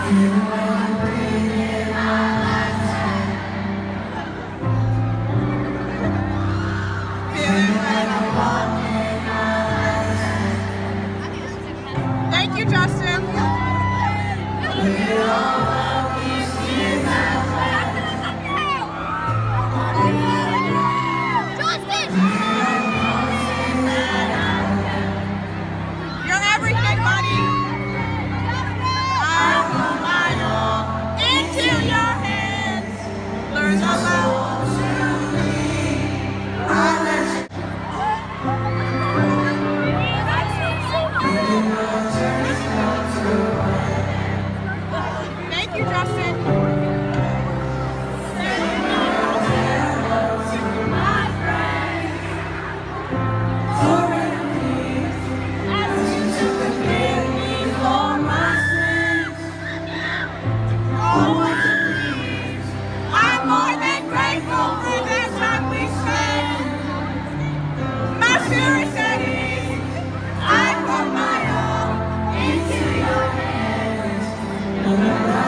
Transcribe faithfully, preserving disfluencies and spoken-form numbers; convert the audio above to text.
Thank you, Justin. You're everything, buddy. I put my all into your hands. Learn the love to me. I let you. Thank you, Justin. Thank you.